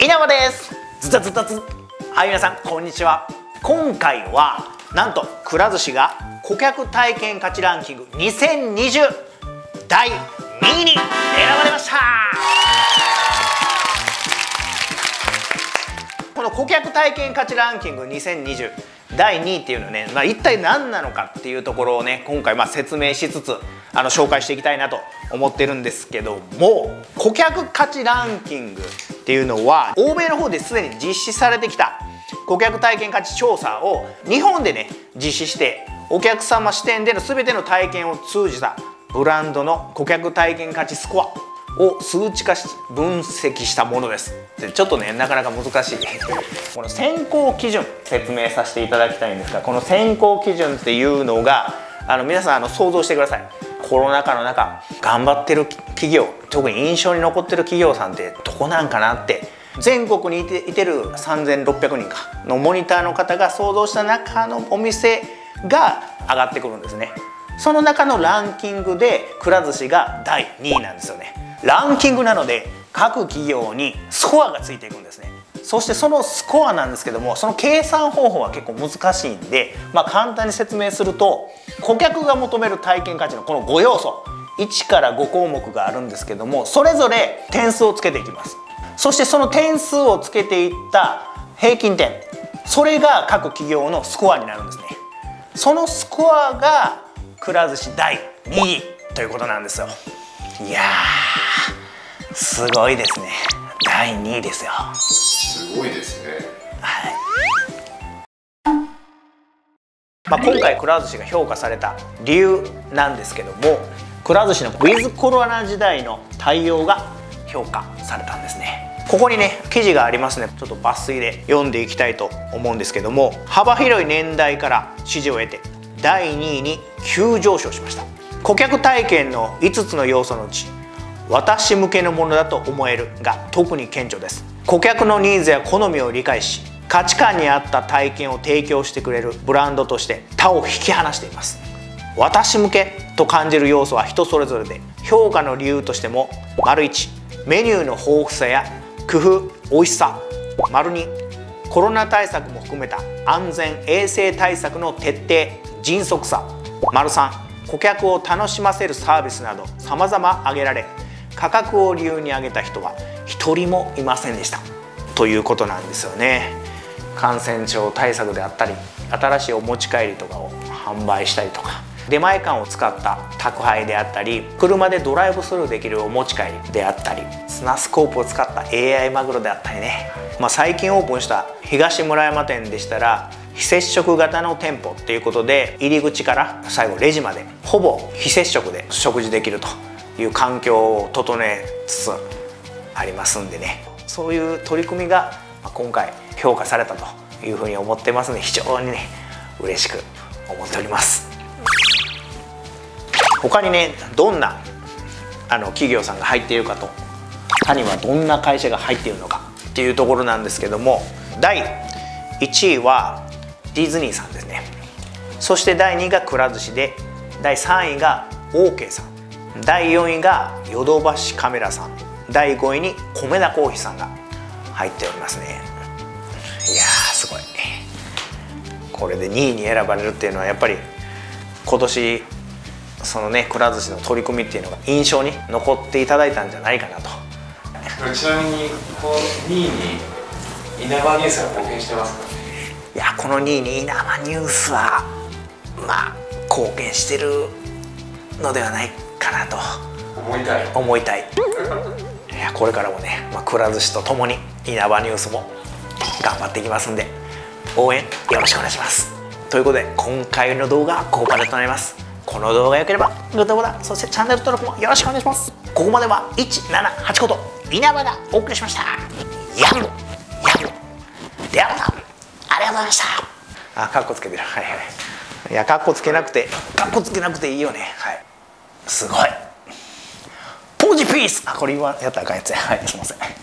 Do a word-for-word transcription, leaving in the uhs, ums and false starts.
稲葉です。ずたずたず。はい、皆さんこんにちは。今回はなんとくら寿司が顧客体験価値ランキングにせんにじゅうだいにいに選ばれました。この顧客体験価値ランキングにせんにじゅうだいにいっていうのはね、まあ、一体何なのかっていうところをね今回まあ説明しつつあの紹介していきたいなと思ってるんですけども、顧客価値ランキングっていうのは欧米の方ですでに実施されてきた顧客体験価値調査を日本でね実施して、お客様視点での全ての体験を通じたブランドの顧客体験価値スコアを数値化し分析したものです。でちょっとねなかなか難しいこの選考基準説明させていただきたいんですが、この選考基準っていうのがあの皆さんあの想像してください。コロナ禍の中頑張ってる企業、特に印象に残ってる企業さんってどこなんかなって、全国にいていてるさんぜんろっぴゃくにんかのモニターの方が想像した中のお店が上がってくるんですね。その中のランキングでくら寿司がだいにいなんですよね。ランキングなので各企業にスコアがついていくんですね。そしてそのスコアなんですけども、その計算方法は結構難しいんで、まあ、簡単に説明すると、顧客が求める体験価値のこのご要素いちからご項目があるんですけども、それぞれ点数をつけていきます。そしてその点数をつけていった平均点、それが各企業のスコアになるんですね。そのスコアがくら寿司だいにいということなんですよ。いやーすごいですね。だいにいですよ。 すごいですね。 はい。まあ、今回くら寿司が評価された理由なんですけども、くら寿司のウィズコロナ時代の対応が評価されたんですね。ここにね記事がありますね。ちょっと抜粋で読んでいきたいと思うんですけども、幅広い年代から支持を得てだいにいに急上昇しました。顧客体験のいつつの要素のうち私向けのものだと思えるが特に顕著です。顧客のニーズや好みを理解し価値観に合った体験を提供してくれるブランドとして他を引き離しています。私向けと感じる要素は人それぞれで、評価の理由としてもいちメニューの豊富さや工夫美味しさ、にコロナ対策も含めた安全衛生対策の徹底迅速さ、さん顧客を楽しませるサービスなど様々挙げられ、価格を理由に挙げた人は一人もいませんでしたということなんですよね。感染症対策であったり、新しいお持ち帰りとかを販売したりとか、出前館を使った宅配であったり、車でドライブスルーできるお持ち帰りであったり、砂スコープを使った エーアイ マグロであったりね、まあ、最近オープンした東村山店でしたら非接触型の店舗っていうことで、入り口から最後レジまでほぼ非接触で食事できるという環境を整えつつありますんでね、そういう取り組みが今回評価されたというふうに思ってますので、非常にね嬉しく思っております。他にねどんなあの企業さんが入っているかと、他にはどんな会社が入っているのかっていうところなんですけども、だいいちいはディズニーさんですね。そしてだいにいがくら寿司で、だいさんいがオーケーさん、だいよんいがヨドバシカメラさん、だいごいに米田コーヒーさんが入っておりますね。いやーすごい。これでにいに選ばれるっていうのはやっぱり今年そのねくら寿司の取り組みっていうのが印象に残っていただいたんじゃないかなと。 ちなみにこのにいに稲葉ニュースが貢献してますか？ いやこのにいに稲葉ニュースはまあ貢献してるのではないかなと思いたい思いたい。いやこれからもね、まあ、くら寿司とともに稲葉ニュースも頑張っていきますんで、応援よろしくお願いします。ということで今回の動画はここまでとなります。この動画が良ければグッドボタン、そしてチャンネル登録もよろしくお願いします。ここまではいちななはちこと稲葉がお送りしました。やんやんではまた、ありがとうございました。あ、カッコつけてる。はいはい。いやカッコつけなくてカッコつけなくていいよね。はい。すごい。ポジピース。あ、これ今やったらあかんやつや。はい、すみません。